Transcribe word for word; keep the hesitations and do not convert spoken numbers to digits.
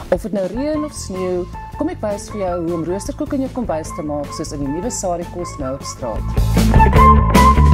Of dit nou reën of sneeu, kom ek wys vir jou hoe om roosterkoek in jou kombuis te maak soos in die nuwe Sarikos nou op straat.